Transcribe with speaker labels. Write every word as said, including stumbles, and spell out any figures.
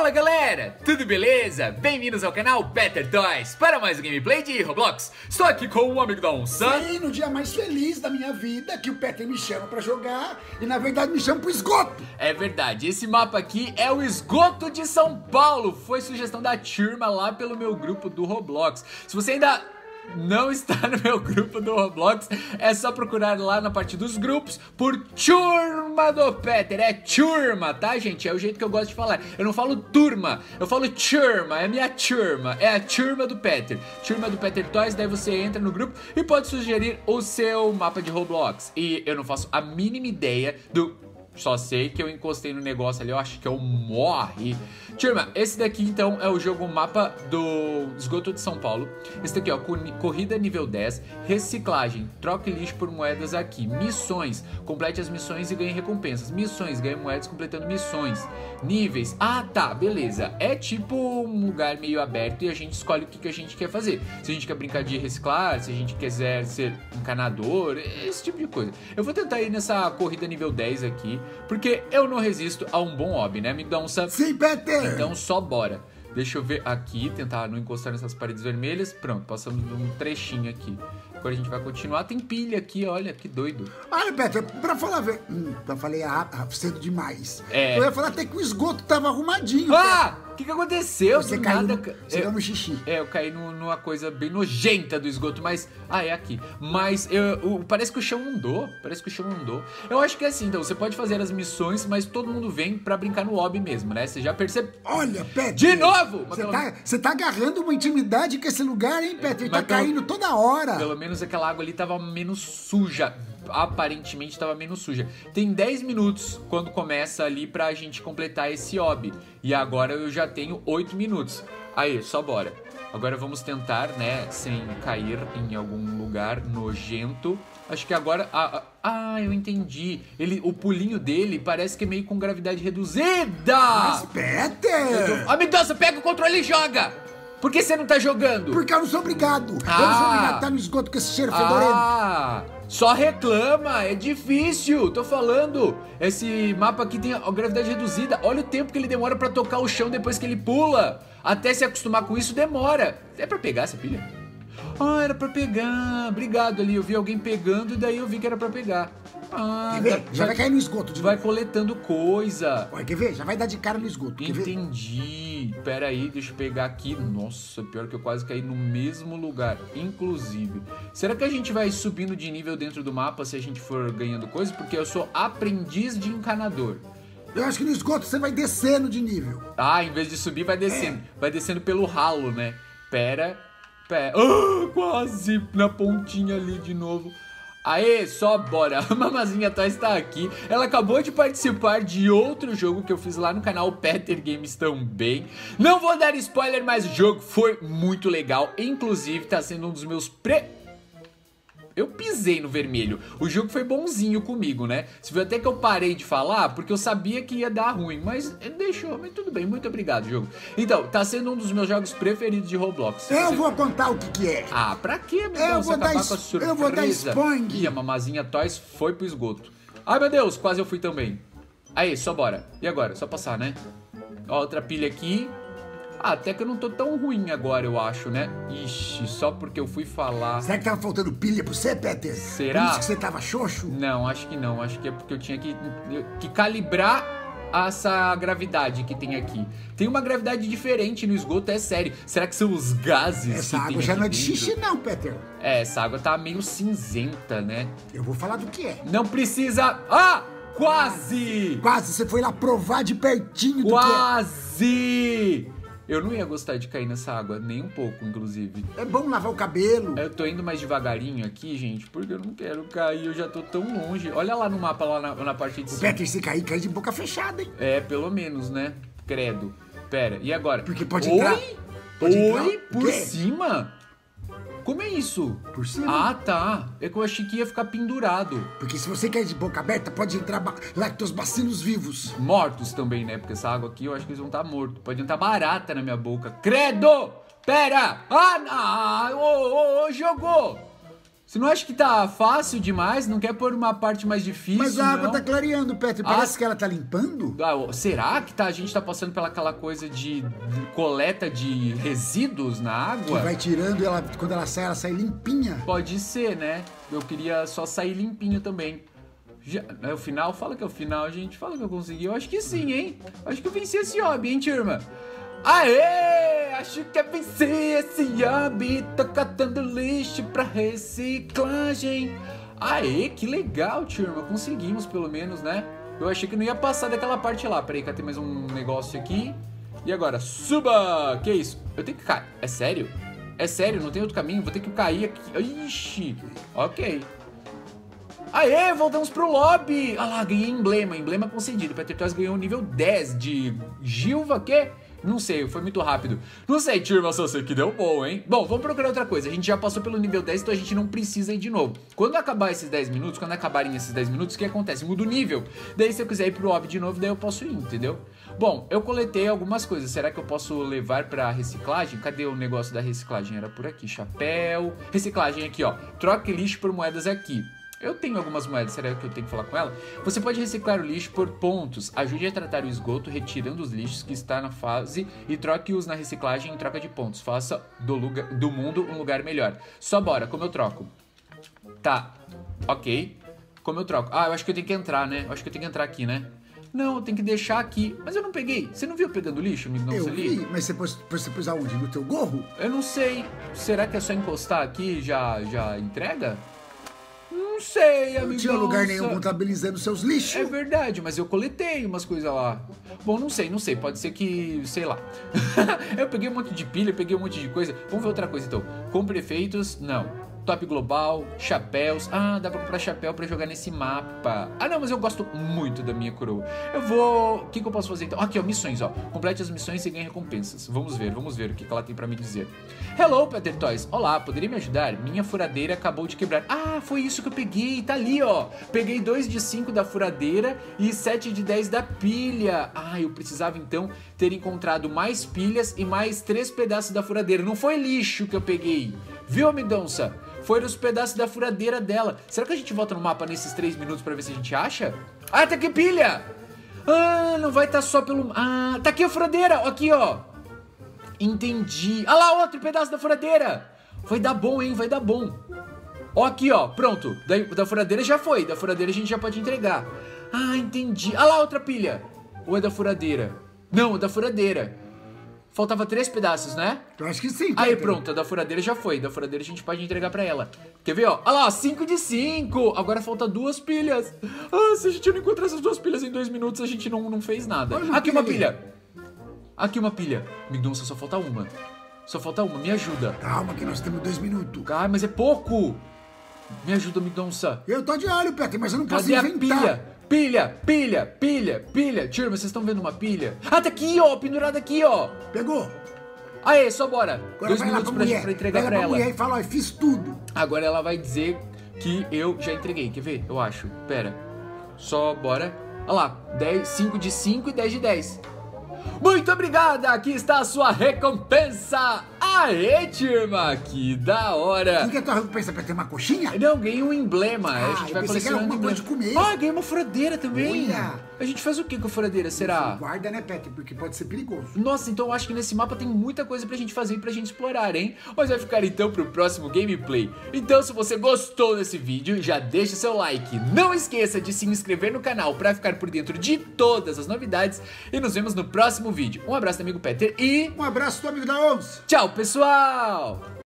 Speaker 1: Fala galera, tudo beleza? Bem-vindos ao canal Peter Toys para mais um gameplay de Roblox. Estou aqui com o amigo da onça.
Speaker 2: Sim, no dia mais feliz da minha vida, que o Peter me chama pra jogar e na verdade me chama pro esgoto.
Speaker 1: É verdade, esse mapa aqui é o esgoto de São Paulo. Foi sugestão da turma lá pelo meu grupo do Roblox. Se você ainda não está no meu grupo do Roblox, é só procurar lá na parte dos grupos por Turma do Peter. É turma, tá, gente? É o jeito que eu gosto de falar. Eu não falo turma, eu falo turma. É minha turma, é a turma do Peter. Turma do Peter Toys, daí você entra no grupo e pode sugerir o seu mapa de Roblox. E eu não faço a mínima ideia do... Só sei que eu encostei no negócio ali, eu acho que eu morri. Turma, esse daqui então é o jogo mapa do esgoto de São Paulo. Esse daqui ó, corrida nível dez, reciclagem, troque lixo por moedas aqui. Missões, complete as missões e ganhe recompensas. Missões, ganhe moedas completando missões. Níveis, ah tá, beleza. É tipo um lugar meio aberto e a gente escolhe o que, que a gente quer fazer. Se a gente quer brincar de reciclar, se a gente quiser ser encanador, esse tipo de coisa. Eu vou tentar ir nessa corrida nível dez aqui, porque eu não resisto a um bom hobby, né, amigo da onça?
Speaker 2: Sim, Peter!
Speaker 1: Então só bora. Deixa eu ver aqui, tentar não encostar nessas paredes vermelhas. Pronto, passamos um trechinho aqui. Agora a gente vai continuar. Tem pilha aqui, olha, que doido.
Speaker 2: Olha, Peter, pra falar... Ver... Hum, eu falei ah, cedo demais.
Speaker 1: É.
Speaker 2: Eu ia falar até que o esgoto tava arrumadinho.
Speaker 1: Ah! O que que aconteceu?
Speaker 2: Você
Speaker 1: Do
Speaker 2: caiu
Speaker 1: nada...
Speaker 2: no, você caiu no xixi.
Speaker 1: É, eu caí no, numa coisa bem nojenta do esgoto, mas... Ah, é aqui. Mas eu, eu, parece que o chão andou. Parece que o chão andou. Eu acho que é assim, então, você pode fazer as missões, mas todo mundo vem pra brincar no lobby mesmo, né? Você já percebe...
Speaker 2: Olha, Peter...
Speaker 1: De novo!
Speaker 2: Você tá, você tá agarrando uma intimidade com esse lugar, hein, Peter? Tá caindo pelo, toda hora.
Speaker 1: Pelo menos aquela água ali tava menos suja. Aparentemente tava menos suja. Tem dez minutos quando começa ali pra gente completar esse hobby. E agora eu já tenho oito minutos. Aí, só bora. Agora vamos tentar, né, sem cair em algum lugar nojento. Acho que agora... Ah, ah, eu entendi. Ele, o pulinho dele parece que é meio com gravidade reduzida.
Speaker 2: Mas, Peter...
Speaker 1: Tô... Amigo, você pega o controle e joga. Por que você não tá jogando?
Speaker 2: Porque eu não sou obrigado.
Speaker 1: Ah.
Speaker 2: Eu não sou obrigado a estar no esgoto com esse cheiro fedorento.
Speaker 1: Ah, só reclama, é difícil, tô falando. Esse mapa aqui tem a gravidade reduzida. Olha o tempo que ele demora pra tocar o chão depois que ele pula. Até se acostumar com isso demora. É pra pegar essa pilha? Ah, era pra pegar. Obrigado ali, eu vi alguém pegando e daí eu vi que era pra pegar. Ah,
Speaker 2: quer ver?
Speaker 1: Tá,
Speaker 2: Já vai cair no esgoto de
Speaker 1: Vai
Speaker 2: novo.
Speaker 1: coletando coisa.
Speaker 2: Olha, quer ver? Já vai dar de cara no esgoto. Quer ver?
Speaker 1: Entendi. Pera aí, deixa eu pegar aqui. Nossa, pior que eu quase caí no mesmo lugar, inclusive. Será que a gente vai subindo de nível dentro do mapa se a gente for ganhando coisa? Porque eu sou aprendiz de encanador.
Speaker 2: Eu acho que no esgoto você vai descendo de nível.
Speaker 1: Ah, em vez de subir, vai descendo. É. Vai descendo pelo ralo, né? Pera, pera. Ah, quase na pontinha ali de novo. Aê, só bora. A Mamazinha Toys tá aqui. Ela acabou de participar de outro jogo que eu fiz lá no canal Peter Games também. Não vou dar spoiler, mas o jogo foi muito legal. Inclusive, tá sendo um dos meus pre... Eu pisei no vermelho. O jogo foi bonzinho comigo, né? Você viu até que eu parei de falar porque eu sabia que ia dar ruim. Mas deixou, mas tudo bem. Muito obrigado, jogo. Então, tá sendo um dos meus jogos preferidos de Roblox.
Speaker 2: Eu
Speaker 1: Você...
Speaker 2: vou contar o que que é.
Speaker 1: Ah, pra quê, meu
Speaker 2: Eu
Speaker 1: Deus?
Speaker 2: vou dar,
Speaker 1: com a surpresa.
Speaker 2: eu vou dar spoiler.
Speaker 1: E a Mamazinha Toys foi pro esgoto. Ai, meu Deus, quase eu fui também. Aí, só bora. E agora? Só passar, né? Ó, outra pilha aqui. Ah, até que eu não tô tão ruim agora, eu acho, né? Ixi, só porque eu fui falar...
Speaker 2: Será que tava faltando pilha pra você, Peter?
Speaker 1: Será?
Speaker 2: Por isso que você tava xoxo?
Speaker 1: Não, acho que não. Acho que é porque eu tinha que, que calibrar essa gravidade que tem aqui. Tem uma gravidade diferente no esgoto, é sério. Será que são os gases
Speaker 2: Essa
Speaker 1: que
Speaker 2: água
Speaker 1: tem
Speaker 2: já
Speaker 1: aqui
Speaker 2: não é de
Speaker 1: dentro?
Speaker 2: xixi não, Peter.
Speaker 1: É, essa água tá meio cinzenta, né?
Speaker 2: Eu vou falar do que é.
Speaker 1: Não precisa... Ah! Quase!
Speaker 2: Quase, você foi lá provar de pertinho do
Speaker 1: Quase! Que é. Eu não ia gostar de cair nessa água, nem um pouco, inclusive.
Speaker 2: É bom lavar o cabelo.
Speaker 1: Eu tô indo mais devagarinho aqui, gente, porque eu não quero cair, eu já tô tão longe. Olha lá no mapa, lá na, na parte de cima.
Speaker 2: Peter, se cair, cai de boca fechada, hein?
Speaker 1: É, pelo menos, né? Credo. Pera, e agora?
Speaker 2: Porque pode
Speaker 1: Oi?
Speaker 2: entrar... Pode
Speaker 1: Oi?
Speaker 2: entrar...
Speaker 1: Por cima? Como é isso?
Speaker 2: Por cima?
Speaker 1: Ah, tá. É que eu achei que ia ficar pendurado.
Speaker 2: Porque se você cair de boca aberta, pode entrar ba lactobacilos vivos.
Speaker 1: Mortos também, né? Porque essa água aqui, eu acho que eles vão estar mortos. Pode entrar barata na minha boca. Credo! Pera! Ah, não! Ô, ô, ô, jogou! Você não acha que tá fácil demais? Não quer pôr uma parte mais difícil,
Speaker 2: Mas a água
Speaker 1: não?
Speaker 2: tá clareando, Petri. Parece
Speaker 1: Ah.
Speaker 2: que ela tá limpando.
Speaker 1: Ah, será que tá, a gente tá passando pela aquela coisa de, de coleta de resíduos na
Speaker 2: Que
Speaker 1: água?
Speaker 2: vai tirando e ela, quando ela sai, ela sai limpinha.
Speaker 1: Pode ser, né? Eu queria só sair limpinho também. Já, é o final? Fala que é o final, gente. Fala que eu consegui. Eu acho que sim, hein? Acho que eu venci esse hobby, hein, turma? Aê! Acho que é vencer esse hobby. Tô catando lixo pra reciclagem. Aê, que legal, turma. Conseguimos, pelo menos, né? Eu achei que não ia passar daquela parte lá. Peraí, que tem mais um negócio aqui. E agora? Suba! Que isso? Eu tenho que cair. É sério? É sério? Não tem outro caminho? Vou ter que cair aqui. Ixi. Ok. Aê, voltamos pro lobby. Ah lá, ganhei emblema. Emblema concedido. Peter Toys ganhou o nível dez de Gilva, que? Não sei, foi muito rápido. Não sei, turma, só sei que deu bom, hein? Bom, vamos procurar outra coisa. A gente já passou pelo nível dez, então a gente não precisa ir de novo. Quando acabar esses dez minutos, quando acabarem esses dez minutos, o que acontece? Muda o nível. Daí, se eu quiser ir pro lobby de novo, daí eu posso ir, entendeu? Bom, eu coletei algumas coisas. Será que eu posso levar pra reciclagem? Cadê o negócio da reciclagem? Era por aqui. Chapéu. Reciclagem aqui, ó. Troque lixo por moedas aqui. Eu tenho algumas moedas, será que eu tenho que falar com ela? Você pode reciclar o lixo por pontos. Ajude a tratar o esgoto, retirando os lixos que está na fase e troque-os na reciclagem em troca de pontos. Faça do, lugar, do mundo um lugar melhor. Só bora, como eu troco? Tá, ok. Como eu troco? Ah, eu acho que eu tenho que entrar, né? Eu acho que eu tenho que entrar aqui, né? Não, eu tenho que deixar aqui. Mas eu não peguei. Você não viu eu pegando lixo, amigão?
Speaker 2: Eu
Speaker 1: ali?
Speaker 2: vi, mas você pôs, você pôs aonde? No teu gorro?
Speaker 1: Eu não sei. Será que é só encostar aqui e já, já entrega? Não sei, amigão.
Speaker 2: Não tinha lugar nenhum contabilizando seus lixos.
Speaker 1: É verdade, mas eu coletei umas coisas lá. Bom, não sei, não sei. Pode ser que, sei lá. Eu peguei um monte de pilha, peguei um monte de coisa. Vamos ver outra coisa então. Compre efeitos? Não. Top global, chapéus. Ah, dá pra comprar chapéu pra jogar nesse mapa. Ah, não, mas eu gosto muito da minha coroa. Eu vou... O que, que eu posso fazer então? Aqui, ó, missões, ó. Complete as missões e ganhe recompensas. Vamos ver, vamos ver o que, que ela tem pra me dizer. Hello, Peter Toys. Olá, poderia me ajudar? Minha furadeira acabou de quebrar. Ah, foi isso que eu peguei. Tá ali, ó. Peguei dois de cinco da furadeira e sete de dez da pilha. Ah, eu precisava então ter encontrado mais pilhas e mais três pedaços da furadeira. Não foi lixo que eu peguei. Viu, amidonça? Foi os pedaços da furadeira dela. Será que a gente volta no mapa nesses três minutos pra ver se a gente acha? Ah, tá aqui pilha! Ah, não vai estar tá só pelo... Ah, tá aqui a furadeira! Aqui, ó. Entendi. Ah lá, outro pedaço da furadeira. Vai dar bom, hein? Vai dar bom. Ó, aqui, ó. Pronto. Da, da furadeira já foi. Da furadeira a gente já pode entregar. Ah, entendi. Ah lá, outra pilha. Ou é da furadeira? Não, é da furadeira. Faltava três pedaços, né?
Speaker 2: Eu acho que sim.
Speaker 1: Aí, pronto, a da furadeira já foi. Da furadeira a gente pode entregar pra ela. Quer ver, ó? Olha lá, cinco de cinco. Agora falta duas pilhas. Ah, se a gente não encontrar essas duas pilhas em dois minutos, a gente não, não fez nada.
Speaker 2: Olha
Speaker 1: Aqui uma
Speaker 2: pilha.
Speaker 1: pilha. Aqui uma pilha. Mendonça, só falta uma. Só falta uma, me ajuda.
Speaker 2: Calma que nós temos dois minutos.
Speaker 1: Ah, mas é pouco. Me ajuda, Mendonça.
Speaker 2: Eu tô de olho, Peter, mas eu não posso
Speaker 1: Cadê a
Speaker 2: inventar.
Speaker 1: pilha? Pilha, pilha, pilha, pilha. Turma, vocês estão vendo uma pilha? Ah, tá aqui, ó, pendurada aqui, ó.
Speaker 2: Pegou?
Speaker 1: Aê, só bora.
Speaker 2: Agora
Speaker 1: Dois
Speaker 2: vai lá
Speaker 1: minutos
Speaker 2: pra
Speaker 1: pra,
Speaker 2: mulher.
Speaker 1: pra entregar
Speaker 2: vai lá
Speaker 1: pra
Speaker 2: pra
Speaker 1: ela.
Speaker 2: mulher e fala, ó, eu fiz tudo.
Speaker 1: Agora ela vai dizer que eu já entreguei. Quer ver? Eu acho. Pera. Só bora. Olha lá. dez, cinco de cinco e dez de dez. Muito obrigada! Aqui está a sua recompensa! Aê, turma! Que da hora!
Speaker 2: O que é tua recompensa pra ter uma coxinha?
Speaker 1: Não, ganhei um emblema.
Speaker 2: Ah,
Speaker 1: a gente
Speaker 2: eu
Speaker 1: vai
Speaker 2: pensei que era
Speaker 1: colecionando
Speaker 2: alguma coisa
Speaker 1: emblema.
Speaker 2: de comer.
Speaker 1: Ah, ganhei uma furadeira também.
Speaker 2: Olha.
Speaker 1: A gente faz o que com a furadeira, será?
Speaker 2: Guarda, né, Peter? Porque pode ser perigoso.
Speaker 1: Nossa, então eu acho que nesse mapa tem muita coisa pra gente fazer e pra gente explorar, hein? Mas vai ficar então pro próximo gameplay. Então, se você gostou desse vídeo, já deixa o seu like. Não esqueça de se inscrever no canal pra ficar por dentro de todas as novidades. E nos vemos no próximo vídeo. Um abraço, amigo Peter, e...
Speaker 2: Um abraço do amigo da Onze.
Speaker 1: tchau, pessoal!